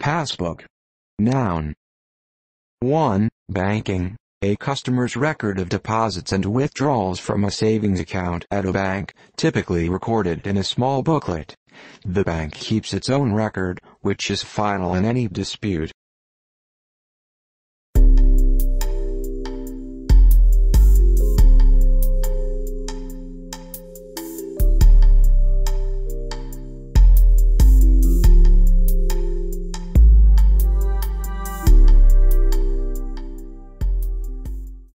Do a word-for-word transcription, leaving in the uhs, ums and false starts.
Passbook. Noun. one. Banking. A customer's record of deposits and withdrawals from a savings account at a bank, typically recorded in a small booklet. The bank keeps its own record, which is final in any dispute.